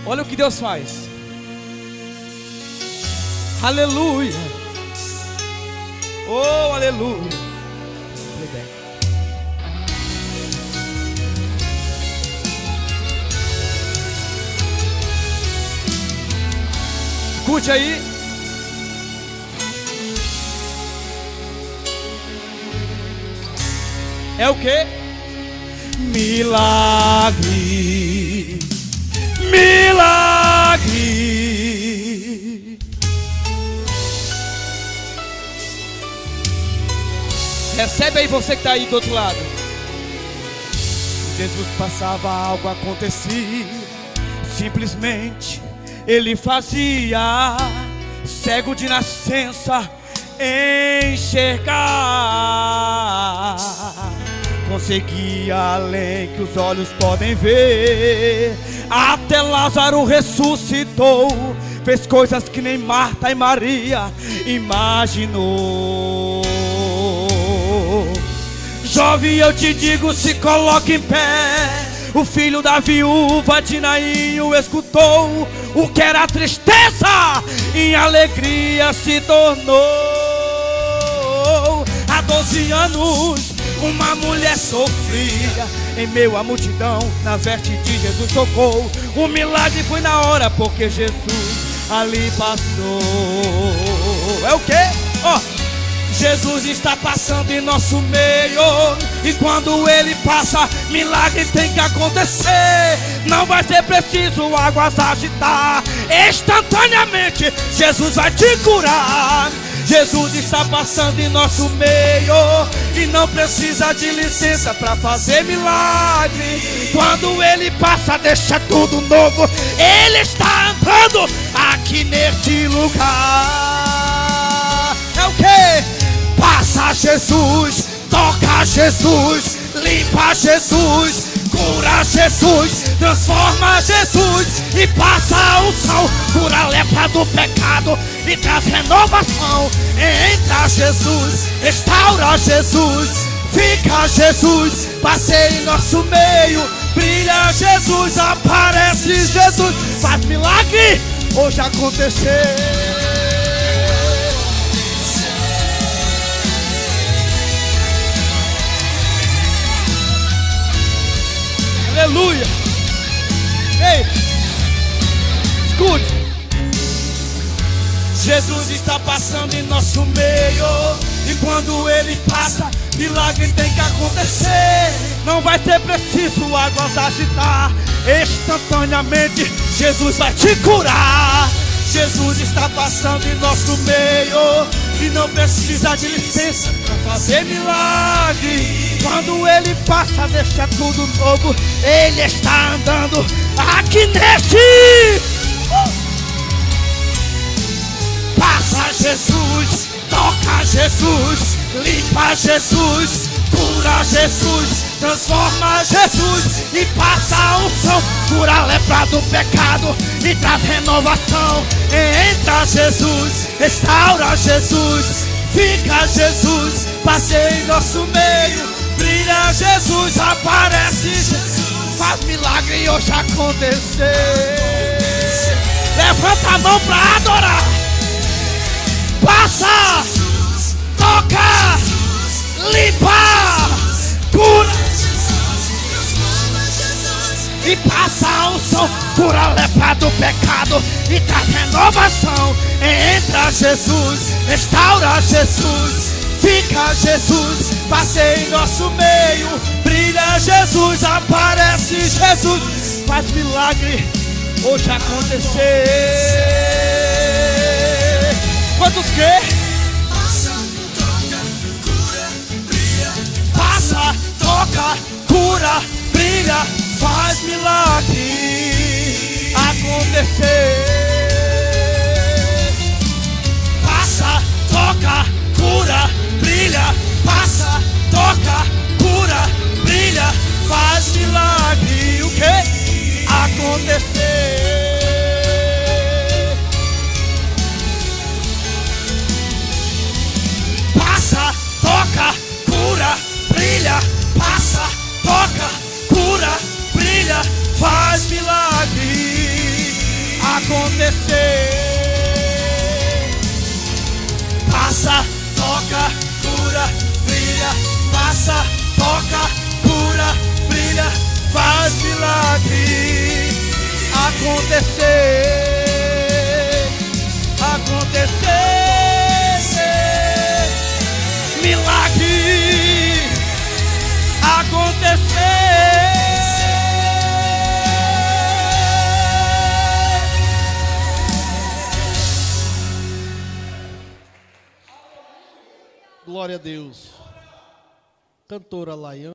Olha o que Deus faz. Aleluia. Oh, aleluia. Escute aí. É o que? Milagre. Milagre. Recebe aí você que está aí do outro lado. Jesus passava, algo acontecia. Simplesmente Ele fazia cego de nascença enxergar. Conseguia além que os olhos podem ver. Até Lázaro ressuscitou. Fez coisas que nem Marta e Maria imaginou. Jovem, eu te digo, se coloque em pé. O filho da viúva de Naim o escutou. O que era tristeza em alegria se tornou. Há 12 anos uma mulher sofria. Em meio à multidão, na veste de Jesus tocou. O milagre foi na hora, porque Jesus ali passou. É o quê? Ó, Jesus está passando em nosso meio. E quando Ele passa, milagre tem que acontecer. Não vai ser preciso águas agitar. Instantaneamente Jesus vai te curar. Jesus está passando em nosso meio e não precisa de licença para fazer milagre. Quando Ele passa, deixa tudo novo. Ele está andando aqui neste lugar. É o quê? Passa Jesus, toca Jesus, limpa Jesus, cura Jesus, transforma Jesus e passa a unção, cura a lepra do pecado e traz renovação. Entra Jesus, restaura Jesus, fica Jesus, passeia em nosso meio, brilha Jesus, aparece Jesus, faz milagre, hoje acontecer. Aleluia. Ei, escute. Jesus está passando em nosso meio e quando Ele passa, milagre tem que acontecer. Não vai ser preciso águas agitar. Instantaneamente Jesus vai te curar. Jesus está passando em nosso meio e não precisa de licença para fazer milagre. Quando Ele passa, deixa tudo novo. Ele está andando aqui neste. Passa Jesus, toca Jesus, limpa Jesus, cura Jesus, transforma Jesus e passa a unção, cura a lepra do pecado e traz renovação. Entra Jesus, restaura Jesus, fica Jesus, passeia em nosso meio, brilha Jesus, aparece Jesus, faz milagre e hoje acontecer. Levanta a mão pra adorar. Passa, toca, limpa, cura e passa a unção, cura a lepra do pecado e traz renovação. Entra Jesus, restaura Jesus, fica Jesus, passeia em nosso meio, brilha Jesus, aparece Jesus, faz milagre hoje acontecer. Quantos quê? Passa, toca, cura, brilha, faz milagre acontecer. Passa, toca, cura, brilha, passa, toca, cura, brilha, faz milagre. O que? Acontecer. Passa, toca, cura, brilha, passa, toca, cura, brilha, faz acontecer. Passa, toca, cura, brilha. Passa, toca, cura, brilha. Faz milagre acontecer, acontecer, milagre acontecer. Glória a Deus. Cantora Laiane.